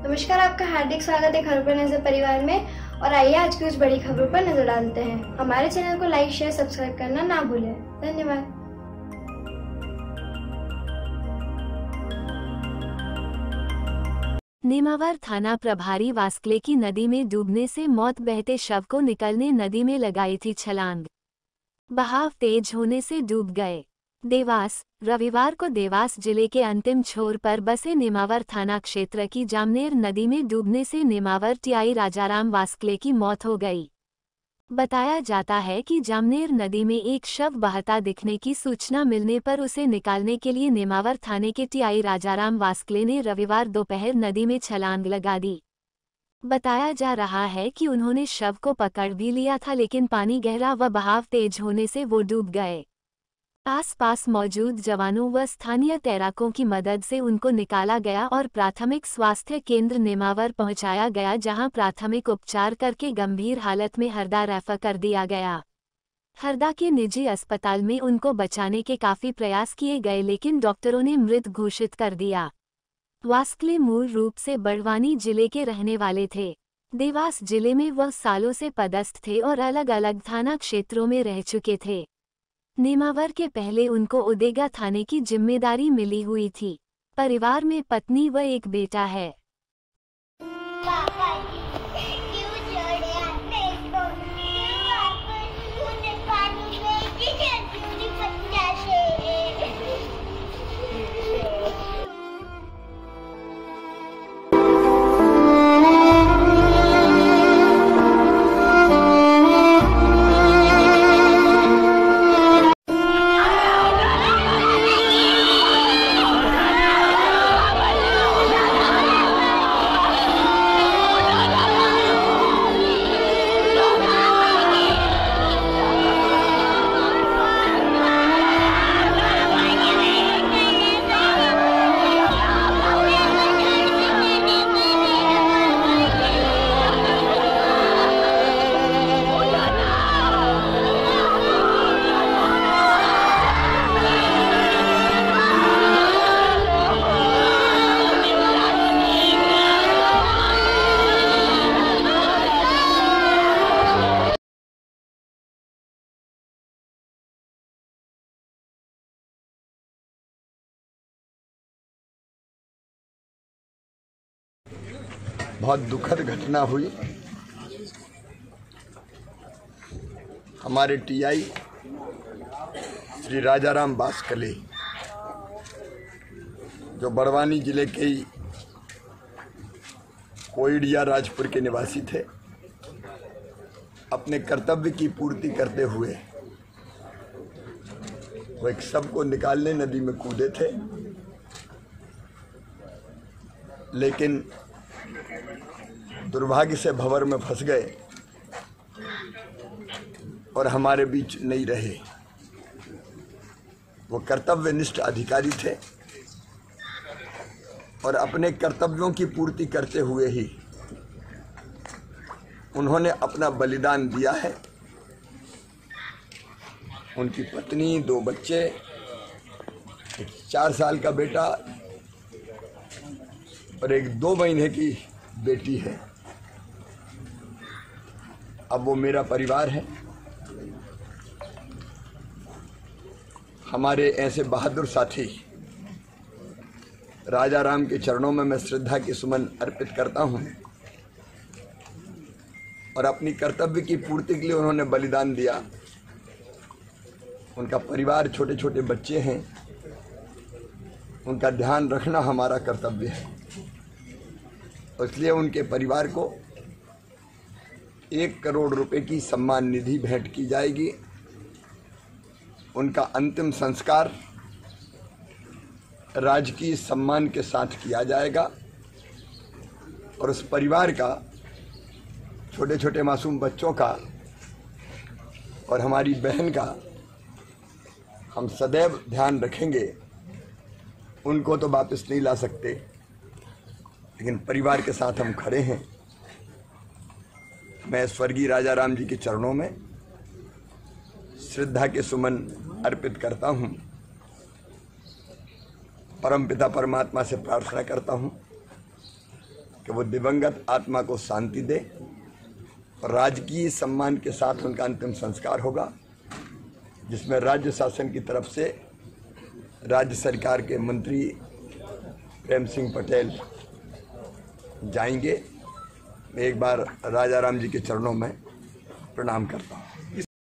नमस्कार, आपका हार्दिक स्वागत है खबरों पर नजर परिवार में। और आइए आज की कुछ बड़ी खबरों पर नजर डालते हैं। हमारे चैनल को लाइक, शेयर, सब्सक्राइब करना ना भूलें। धन्यवाद। नेमावर थाना प्रभारी वास्कले की नदी में डूबने से मौत, बहते शव को निकलने नदी में लगाई थी छलांग। बहाव तेज होने से डूब गए। देवास। रविवार को देवास जिले के अंतिम छोर पर बसे नेमावर थाना क्षेत्र की जामनेर नदी में डूबने से नेमावर टीआई राजाराम वास्कले की मौत हो गई। बताया जाता है कि जामनेर नदी में एक शव बहता दिखने की सूचना मिलने पर उसे निकालने के लिए नेमावर थाने के टीआई राजाराम वास्कले ने रविवार दोपहर नदी में छलांग लगा दी। बताया जा रहा है कि उन्होंने शव को पकड़ भी लिया था, लेकिन पानी गहरा व बहाव तेज होने से वो डूब गए। आसपास मौजूद जवानों व स्थानीय तैराकों की मदद से उनको निकाला गया और प्राथमिक स्वास्थ्य केंद्र नेमावर पहुंचाया गया, जहां प्राथमिक उपचार करके गंभीर हालत में हरदा रेफर कर दिया गया। हरदा के निजी अस्पताल में उनको बचाने के काफी प्रयास किए गए, लेकिन डॉक्टरों ने मृत घोषित कर दिया। वास्कले मूल रूप से बड़वानी जिले के रहने वाले थे। देवास जिले में वह सालों से पदस्थ थे और अलग अलग थाना क्षेत्रों में रह चुके थे। नेमावर के पहले उनको उदेगा थाने की जिम्मेदारी मिली हुई थी। परिवार में पत्नी व एक बेटा है। बहुत दुखद घटना हुई। हमारे टीआई श्री राजाराम वास्कले, जो बड़वानी जिले के ही कोइडिया राजपुर के निवासी थे, अपने कर्तव्य की पूर्ति करते हुए वो एक शव को निकालने नदी में कूदे थे, लेकिन दुर्भाग्य से भंवर में फंस गए और हमारे बीच नहीं रहे। वो कर्तव्यनिष्ठ अधिकारी थे और अपने कर्तव्यों की पूर्ति करते हुए ही उन्होंने अपना बलिदान दिया है। उनकी पत्नी, 2 बच्चे, एक 4 साल का बेटा और एक 2 महीने की बेटी है। अब वो मेरा परिवार है। हमारे ऐसे बहादुर साथी राजाराम के चरणों में मैं श्रद्धा के सुमन अर्पित करता हूं और अपनी कर्तव्य की पूर्ति के लिए उन्होंने बलिदान दिया। उनका परिवार, छोटे छोटे बच्चे हैं, उनका ध्यान रखना हमारा कर्तव्य है। इसलिए उनके परिवार को 1 करोड़ रुपए की सम्मान निधि भेंट की जाएगी। उनका अंतिम संस्कार राजकीय सम्मान के साथ किया जाएगा और उस परिवार का, छोटे छोटे मासूम बच्चों का और हमारी बहन का हम सदैव ध्यान रखेंगे। उनको तो वापस नहीं ला सकते, लेकिन परिवार के साथ हम खड़े हैं। मैं स्वर्गीय राजाराम जी के चरणों में श्रद्धा के सुमन अर्पित करता हूँ। परमपिता परमात्मा से प्रार्थना करता हूँ कि वो दिवंगत आत्मा को शांति दे और राजकीय सम्मान के साथ उनका अंतिम संस्कार होगा, जिसमें राज्य शासन की तरफ से राज्य सरकार के मंत्री प्रेम सिंह पटेल जाएंगे। मैं एक बार राजा राम जी के चरणों में प्रणाम करता हूँ।